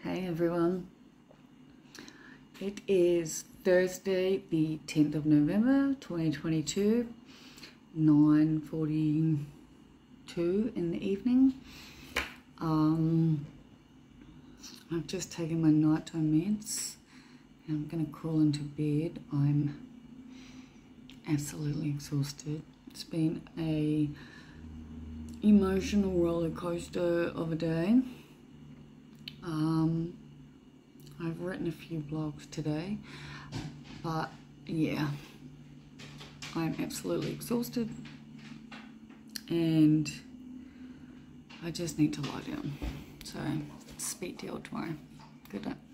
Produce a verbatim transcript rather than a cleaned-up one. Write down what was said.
Hey everyone, it is Thursday the tenth of November twenty twenty-two, nine forty-two in the evening. Um, I've just taken my nighttime meds and I'm going to crawl into bed. I'm absolutely exhausted. It's been a emotional roller coaster of a day. Um, I've written a few blogs today, but yeah, I'm absolutely exhausted and I just need to lie down. So speak to you all tomorrow. Good night.